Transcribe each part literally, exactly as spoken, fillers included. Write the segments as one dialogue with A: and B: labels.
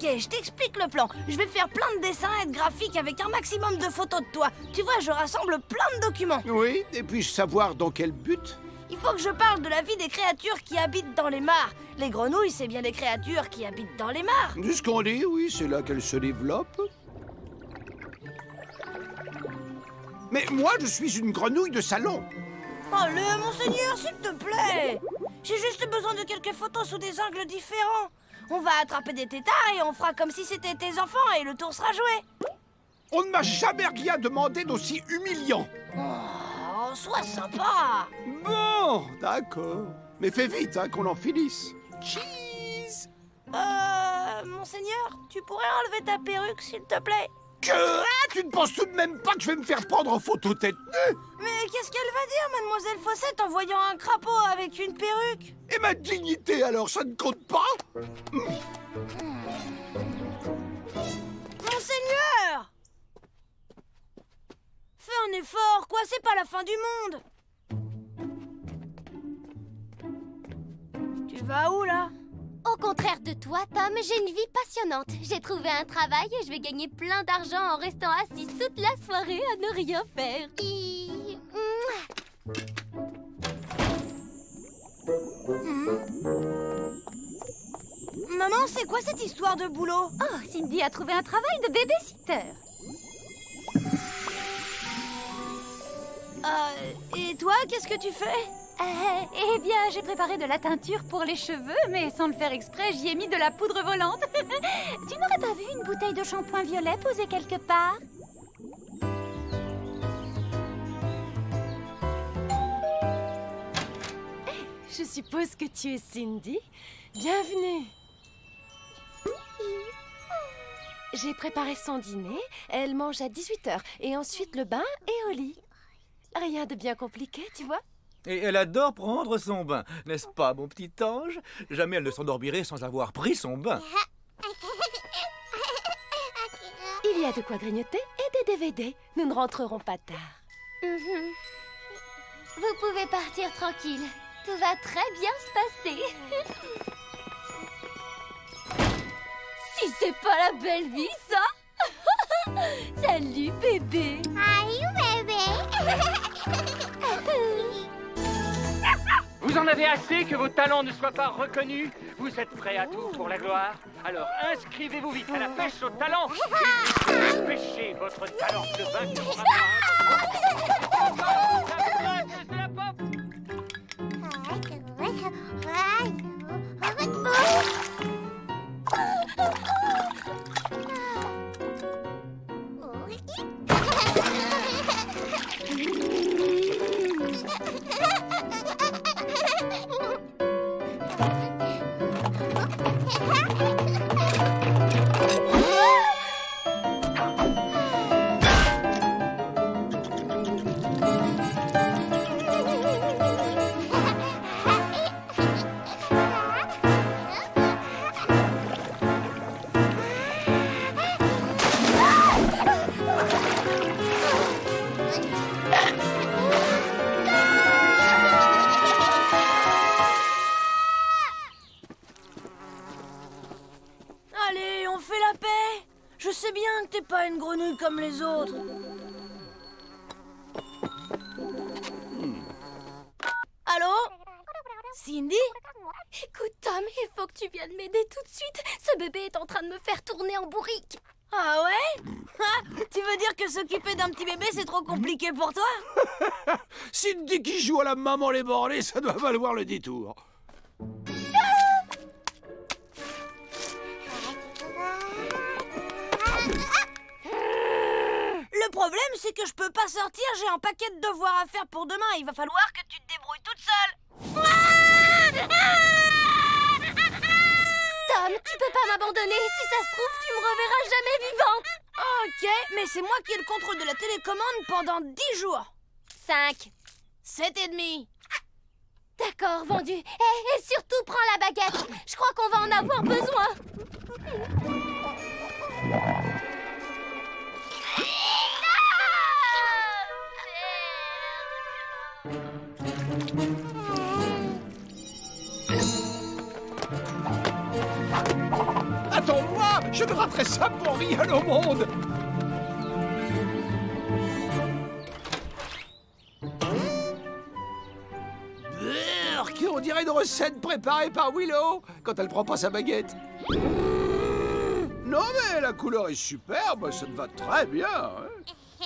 A: Ok, je t'explique le plan. Je vais faire plein de dessins et de graphiques avec un maximum de photos de toi. Tu vois, je rassemble plein de documents.
B: Oui, et puis-je savoir dans quel but?
A: Il faut que je parle de la vie des créatures qui habitent dans les mares. Les grenouilles, c'est bien des créatures qui habitent dans les mares.
B: C'est ce qu'on dit, oui, c'est là qu'elles se développent. Mais moi, je suis une grenouille de salon.
A: Oh, le monseigneur, s'il te plaît. J'ai juste besoin de quelques photos sous des angles différents. On va attraper des têtards et on fera comme si c'était tes enfants et le tour sera joué.
B: On ne m'a jamais rien demandé d'aussi humiliant.
A: Oh, sois sympa.
B: Bon, d'accord. Mais fais vite, hein, qu'on en finisse. Cheese.
A: Euh, monseigneur, tu pourrais enlever ta perruque, s'il te plaît?
B: Que? Ah, tu ne penses tout de même pas que je vais me faire prendre en photo tête nue?
A: Mais qu'est-ce qu'elle va dire, mademoiselle Fossette, en voyant un crapaud avec une perruque?
B: Et ma dignité, alors, ça ne compte pas?
A: Monseigneur! Fais un effort, quoi, c'est pas la fin du monde! Tu vas où, là?
C: Au contraire de toi, Tom, j'ai une vie passionnante. J'ai trouvé un travail et je vais gagner plein d'argent en restant assise toute la soirée à ne rien faire. Et...
A: Maman, c'est quoi cette histoire de boulot?
D: Oh, Cindy a trouvé un travail de babysitter.
A: Euh, et toi, qu'est-ce que tu fais?
D: Euh, eh bien, j'ai préparé de la teinture pour les cheveux, mais sans le faire exprès, j'y ai mis de la poudre volante. Tu n'aurais pas vu une bouteille de shampoing violet posée quelque part?
E: Je suppose que tu es Cindy. Bienvenue. J'ai préparé son dîner. Elle mange à dix-huit heures. Et ensuite le bain et au lit. Rien de bien compliqué, tu vois?
F: Et elle adore prendre son bain, n'est-ce pas, mon petit ange? Jamais elle ne s'endormirait sans avoir pris son bain.
E: Il y a de quoi grignoter et des D V D. Nous ne rentrerons pas tard.
C: Mm-hmm. Vous pouvez partir tranquille. Tout va très bien se passer. Si c'est pas la belle vie, ça. Salut, bébé. Salut, bébé.
G: Vous en avez assez que vos talents ne soient pas reconnus? Vous êtes prêts à tout pour la gloire? Alors inscrivez-vous vite à la pêche au talent et pêchez votre talent de vainqueur.
A: Allez, on fait la paix. Je sais bien que t'es pas une grenouille comme les autres. Allô? Cindy?
C: Écoute, Tom, il faut que tu viennes m'aider tout de suite. Ce bébé est en train de me faire tourner en bourrique.
A: Ah ouais? Ah, tu veux dire que s'occuper d'un petit bébé, c'est trop compliqué pour toi?
B: Cindy qui joue à la maman les bornés, ça doit valoir le détour.
A: Le problème, c'est que je peux pas sortir, j'ai un paquet de devoirs à faire pour demain. Il va falloir que tu te débrouilles toute seule.
C: Tom, tu peux pas m'abandonner. Si ça se trouve, tu me reverras jamais vivante.
A: Ok, mais c'est moi qui ai le contrôle de la télécommande pendant dix jours.
C: Cinq.
A: Sept et demi.
C: D'accord, vendu. Et, et surtout, prends la baguette. Je crois qu'on va en avoir besoin.
B: Attends-moi, je raterai ça pour rien au monde. Burk, on dirait une recette préparée par Willow quand elle prend pas sa baguette. Non mais la couleur est superbe, ça me va très bien. Hein.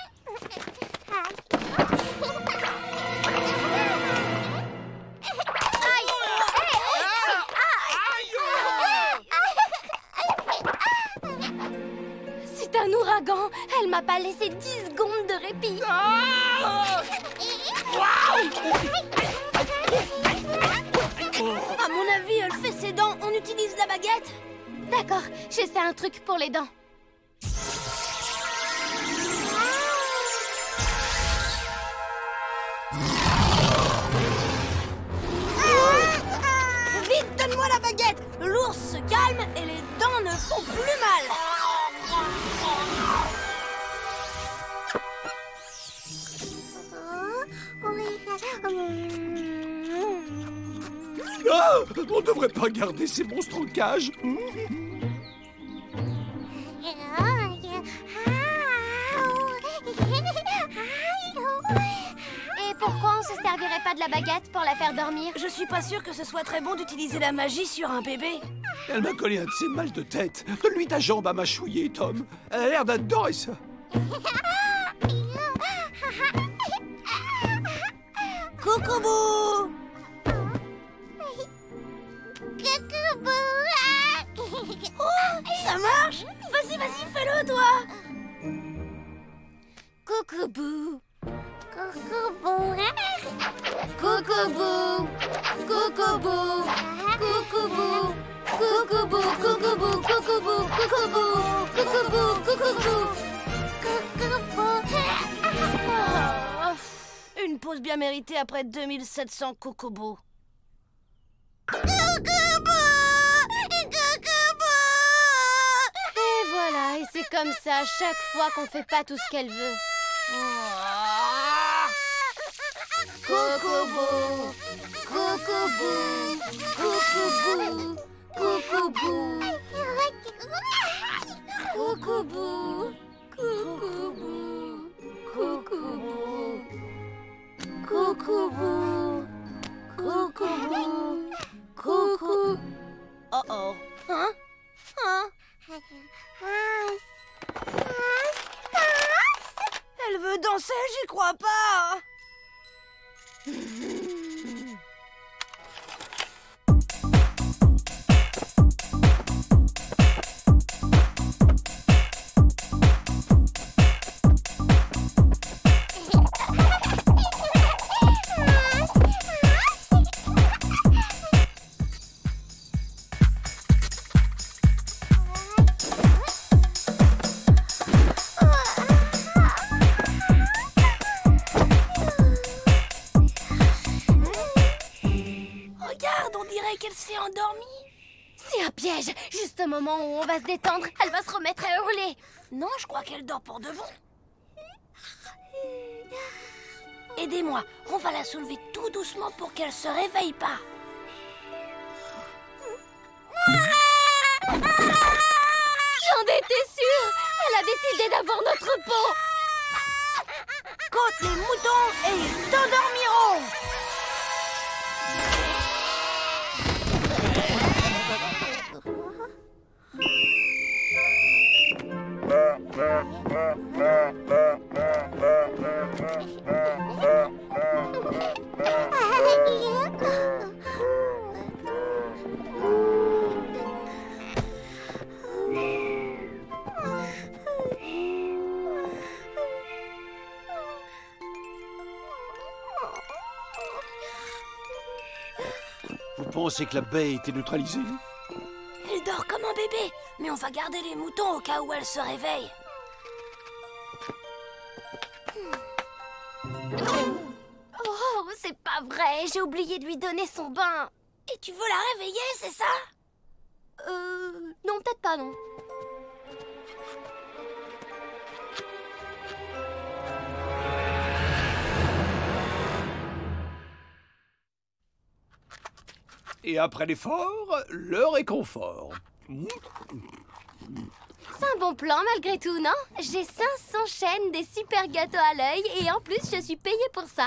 C: C'est un ouragan. Elle m'a pas laissé dix secondes de répit.
B: Ah
A: À mon avis, elle fait ses dents. On utilise la baguette.
C: D'accord, j'essaie un truc pour les dents.
A: Vite, donne-moi la baguette. L'ours se calme et les dents ne font plus mal.
B: Ah, on devrait pas garder ces monstres en cage.
C: Et pourquoi on se servirait pas de la baguette pour la faire dormir?
A: Je suis pas sûre que ce soit très bon d'utiliser la magie sur un bébé.
B: Elle m'a collé un de ses mal de tête. Donne-lui ta jambe à mâchouiller, Tom. Elle a l'air d'adorer ça.
A: Coucou-bou. Oh, ça marche. Vas-y, vas-y, fais-le, toi.
C: Coucou-bou. Coucou-bou. Coucou-bou. Coucou-bou. Coucou-bou. Coucou-bou. Coucou-bou. Coucou-bou. Coucou-bou. Coucou-bou. Coucou-bou.
A: Oh, une pause bien méritée après deux mille sept cents cocobos.
C: Et voilà, et c'est comme ça chaque fois qu'on fait pas tout ce qu'elle veut. Coucou-bou, coucou-bou, coucou-bou, coucou-bou, coucou-bou, coucou-bou, coucou-bou, coucou-bou, coucou-bou, coucou.
A: Oh oh. Hein? Hein? Elle veut danser, j'y crois pas. Qu'elle s'est endormie.
C: C'est un piège. Juste au moment où on va se détendre, elle va se remettre à hurler.
A: Non, je crois qu'elle dort pour de bon. Aidez-moi, on va la soulever tout doucement pour qu'elle se réveille pas.
C: J'en étais sûre. Elle a décidé d'avoir notre peau.
A: Côte les moutons et ils t'endormiront.
B: Vous pensez que la baie a été neutralisée?
A: Elle dort comme un bébé, mais on va garder les moutons au cas où elle se réveille.
C: Oh, c'est pas vrai. J'ai oublié de lui donner son bain.
A: Et tu veux la réveiller, c'est ça?
C: Euh... Non, peut-être pas, non.
B: Et après l'effort, le réconfort.
C: C'est un bon plan malgré tout, non? J'ai cinq cents chaînes, des super gâteaux à l'œil et en plus je suis payée pour ça.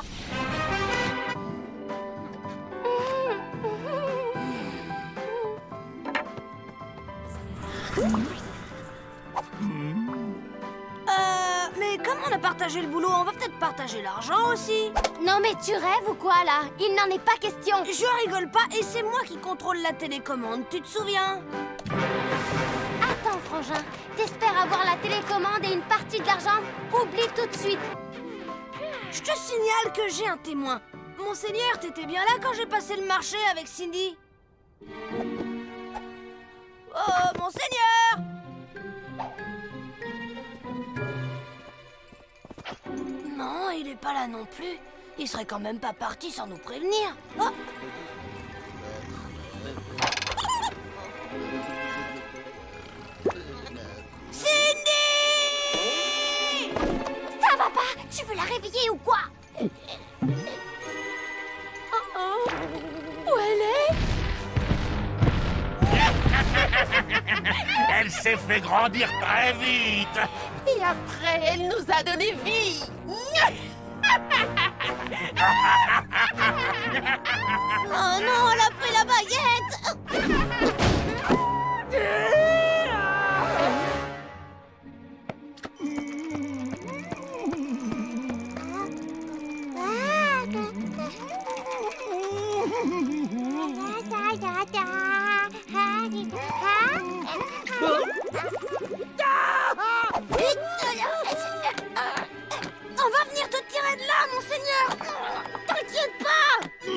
A: Euh, mais comme on a partagé le boulot, on va peut-être partager l'argent aussi.
C: Non mais tu rêves ou quoi là? Il n'en est pas question.
A: Je rigole pas et c'est moi qui contrôle la télécommande, tu te souviens?
C: Attends frangin, t'espères avoir la télécommande et une partie de l'argent? Oublie tout de suite.
A: Je te signale que j'ai un témoin. Monseigneur, t'étais bien là quand j'ai passé le marché avec Cindy? Oh, Monseigneur! Non, il est pas là non plus. Il serait quand même pas parti sans nous prévenir. Oh! Cindy!
C: Ça va pas? Tu veux la réveiller ou quoi?
E: Oh oh. Où elle est?
H: Elle s'est fait grandir très vite.
E: Et après, elle nous a donné vie.
C: Oh non, elle a pris la baguette.
A: On va venir te tirer de là, Monseigneur. T'inquiète pas.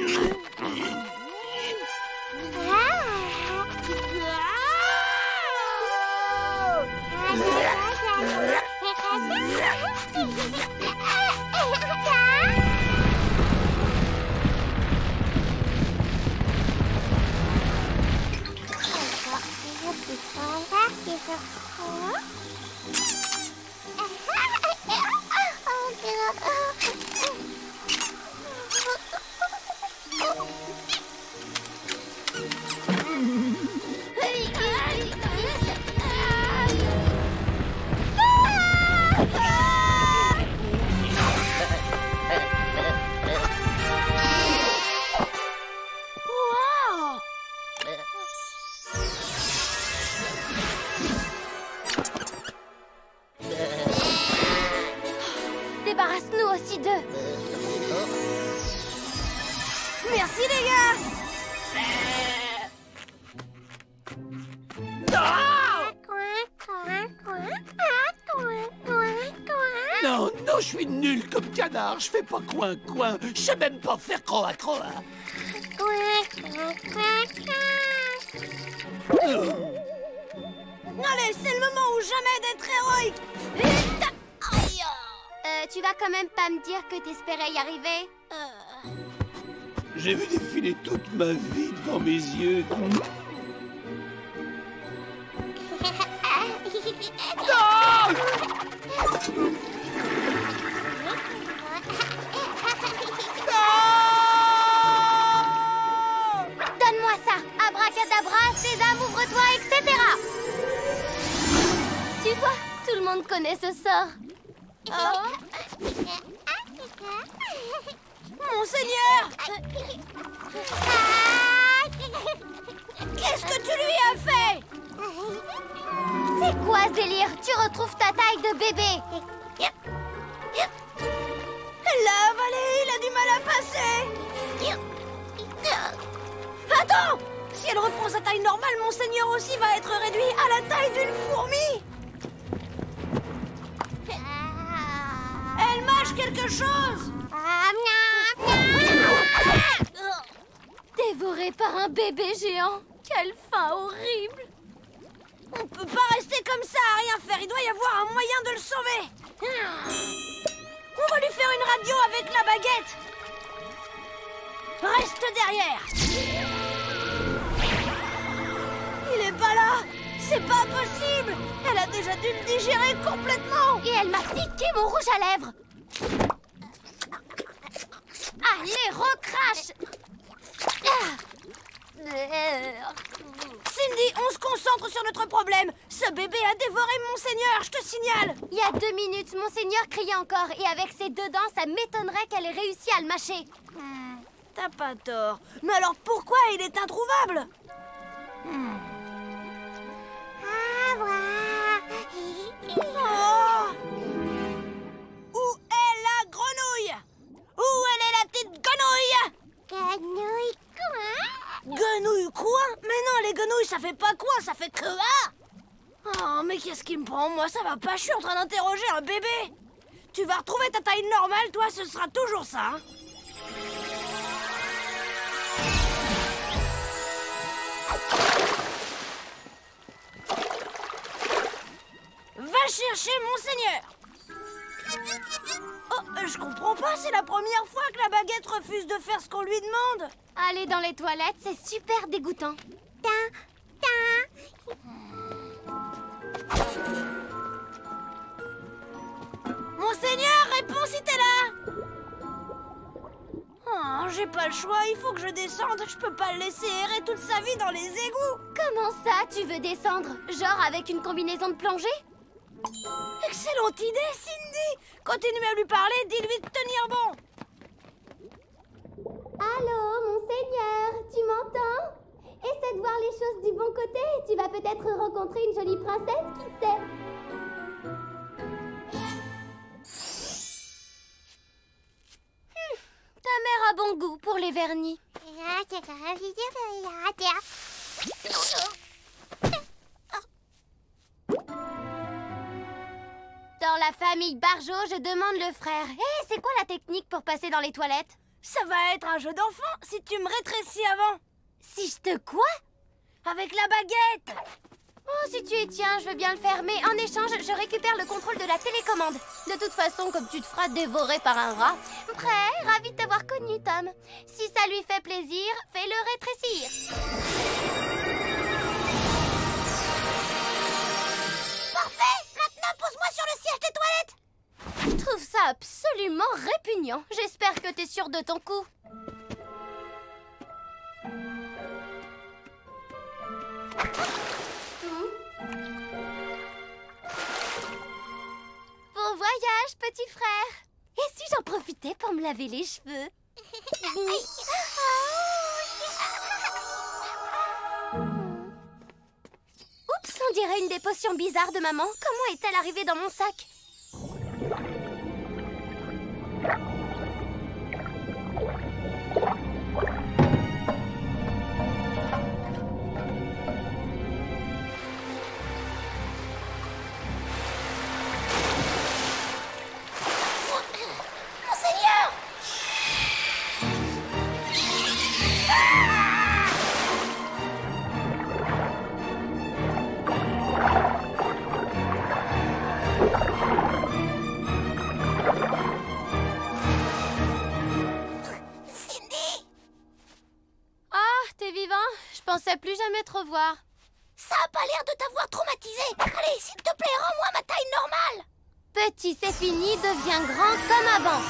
C: Débarrasse-nous aussi d'eux.
A: Merci les gars.
B: Non, non, je suis nul comme canard. Je fais pas coin-coin. Je sais même pas faire croa-croa.
A: Allez, c'est le moment ou jamais d'être héroïque. Aïe.
C: Euh, tu vas quand même pas me dire que t'espérais y arriver?
A: Euh...
B: J'ai vu défiler toute ma vie devant mes yeux.
C: Donne-moi ça. Abracadabra, sésame, ouvre-toi, et cetera. Tu vois, tout le monde connaît ce sort.
A: Oh. Monseigneur! Qu'est-ce que tu lui as fait?
C: C'est quoi ce délire? Tu retrouves ta taille de bébé.
A: Elle l'a avalé, il a du mal à passer. Attends! Si elle reprend sa taille normale, Monseigneur aussi va être réduit à la taille d'une fourmi. Elle mâche quelque chose.
C: Dévoré par un bébé géant. Quelle fin horrible.
A: On peut pas rester comme ça à rien faire. Il doit y avoir un moyen de le sauver. On va lui faire une radio avec la baguette. Reste derrière. Il est pas là. C'est pas possible. Elle a déjà dû le digérer complètement.
C: Et elle m'a piqué mon rouge à lèvres. Allez, recrache.
A: Cindy, on se concentre sur notre problème. Ce bébé a dévoré Monseigneur, je te signale.
C: Il y a deux minutes, Monseigneur criait encore. Et avec ses deux dents, ça m'étonnerait qu'elle ait réussi à le mâcher.
A: Hmm, t'as pas tort. Mais alors pourquoi il est introuvable? hmm. Oh! Où est la grenouille? Où elle est la petite grenouille?
C: Grenouille quoi?
A: Grenouille quoi? Mais non, les grenouilles ça fait pas quoi, ça fait quoi? Oh, mais qu'est-ce qui me prend? Moi ça va pas, je suis en train d'interroger un bébé. Tu vas retrouver ta taille normale, toi, ce sera toujours ça, hein? Va chercher Monseigneur. Oh, je comprends pas, c'est la première fois que la baguette refuse de faire ce qu'on lui demande.
C: Aller dans les toilettes, c'est super dégoûtant. Ta, ta.
A: Monseigneur, réponds si t'es là. Oh, j'ai pas le choix, il faut que je descende. Je peux pas le laisser errer toute sa vie dans les égouts.
C: Comment ça, tu veux descendre? Genre avec une combinaison de plongée?
A: Excellente idée, Cindy. Continue à lui parler, dis-lui de tenir bon.
C: Allô, Monseigneur, tu m'entends? Essaie de voir les choses du bon côté. Tu vas peut-être rencontrer une jolie princesse, qui sait? Ta mère a bon goût pour les vernis. Dans la famille Barjot, je demande le frère. Hé, hey, c'est quoi la technique pour passer dans les toilettes?
A: Ça va être un jeu d'enfant si tu me rétrécis avant.
C: Si je te quoi?
A: Avec la baguette.
C: Oh, si tu y tiens, je veux bien le faire, mais en échange, je récupère le contrôle de la télécommande. De toute façon, comme tu te feras dévorer par un rat. Prêt? Ravi de t'avoir connu, Tom. Si ça lui fait plaisir, fais-le rétrécir.
A: Parfait! Maintenant, pose-moi sur le siège des toilettes.
C: Je trouve ça absolument répugnant. J'espère que t'es sûr de ton coup. Bon voyage, petit frère. Et si j'en profitais pour me laver les cheveux? Oups, on dirait une des potions bizarres de maman. Comment est-elle arrivée dans mon sac? Je pensais plus jamais te revoir.
A: Ça a pas l'air de t'avoir traumatisé. Allez, s'il te plaît, rends-moi ma taille normale.
C: Petit, c'est fini, deviens grand comme avant.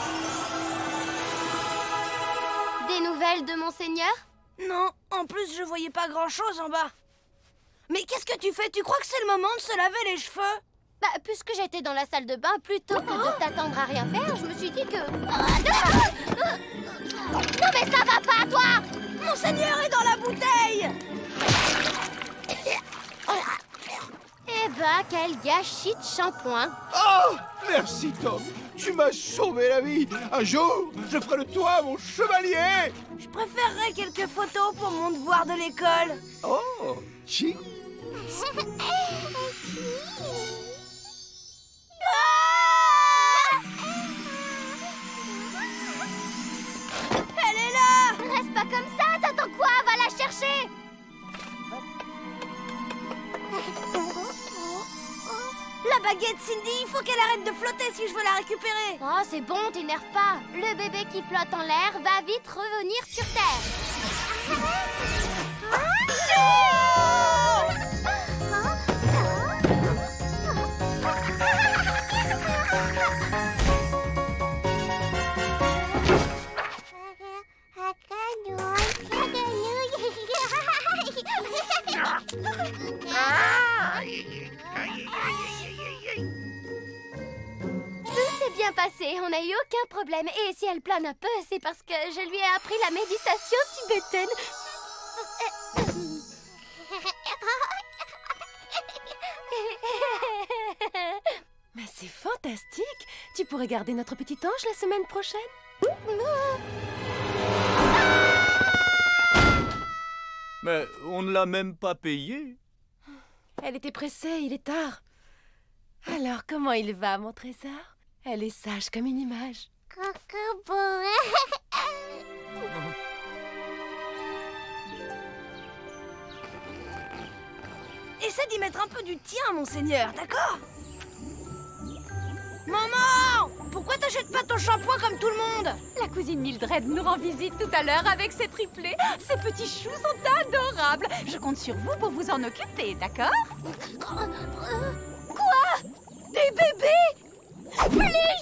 C: Des nouvelles de Monseigneur?
A: Non, en plus je voyais pas grand-chose en bas. Mais qu'est-ce que tu fais? Tu crois que c'est le moment de se laver les cheveux?
C: Bah, puisque j'étais dans la salle de bain, plutôt que de t'attendre à rien faire, je me suis dit que... Non mais ça va pas, toi!
A: Monseigneur est dans la bouteille!
C: Eh ben, quel gâchis de shampoing!
B: Oh! Merci, Tom. Tu m'as sauvé la vie. Un jour, je ferai de toi mon chevalier.
A: Je préférerais quelques photos pour mon devoir de l'école.
B: Oh! Cheese!
A: Elle est là!
C: Reste pas comme ça, t'attends quoi? Va la chercher!
A: La baguette, Cindy, il faut qu'elle arrête de flotter si je veux la récupérer.
C: Oh, c'est bon, t'énerve pas. Le bébé qui flotte en l'air va vite revenir sur Terre. et on n'a eu aucun problème. Et si elle plane un peu, c'est parce que je lui ai appris la méditation tibétaine.
E: Mais c'est fantastique! Tu pourrais garder notre petit ange la semaine prochaine?
F: Mais on ne l'a même pas payé.
E: Elle était pressée, il est tard. Alors, comment il va, mon trésor? Elle est sage comme une image.
A: Essaie d'y mettre un peu du tien, monseigneur, d'accord? Maman! Pourquoi t'achètes pas ton shampoing comme tout le monde?
D: La cousine Mildred nous rend visite tout à l'heure avec ses triplés. Ces petits choux sont adorables. Je compte sur vous pour vous en occuper, d'accord?
A: Quoi? Des bébés? Please!